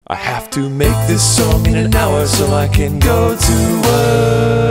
I have to make this song in an hour so I can go to work.